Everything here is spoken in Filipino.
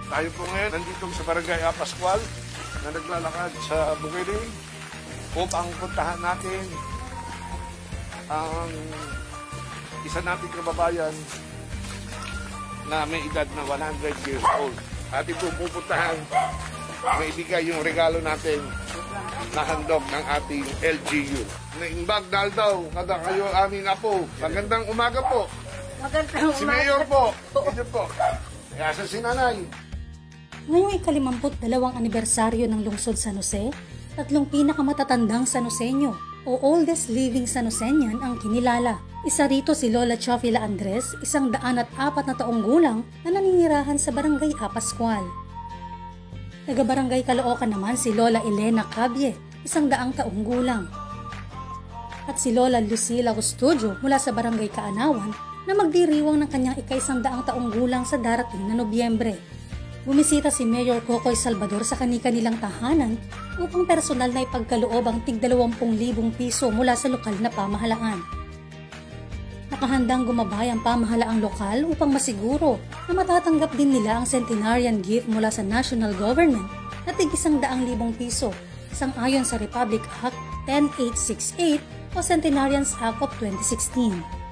Tayo po ngayon nandito sa Barangay Apascual na naglalakad sa Bukiling upang puntahan natin ang isa nating kababayan na may edad na 100 years old. Ating po pupuntahan, may ibigay yung regalo natin na handog ng ating LGU. Naimbag dahil daw, kada kayo aming apo. Magandang umaga po. Magandang umaga. Si Mayor po. Ito po. Kaya sa sinanay. Ngayong ika-52 anibersaryo ng lungsod San Jose, tatlong pinakamatatandang San Joseño o oldest living San Joseñan ang kinilala. Isa rito si Lola Chofila Andres, 104 na taong gulang na naninirahan sa Barangay Apascual. Taga-Barangay Caloocan naman si Lola Elena Cabye, 100 taong gulang. At si Lola Lucila Custodio mula sa Barangay Kaanawan na magdiriwang ng kanyang ika-100 taong gulang sa darating na Nobyembre. Bumisita si Mayor Cocoy Salvador sa kani-kanilang tahanan upang personal na ipagkaloob ang tig-20,000 piso mula sa lokal na pamahalaan. Nakahandang gumabay ang pamahalaang lokal upang masiguro na matatanggap din nila ang centenarian gift mula sa national government na tig-100,000 piso, sang-ayon sa Republic Act 10868 o Centenarians Act of 2016.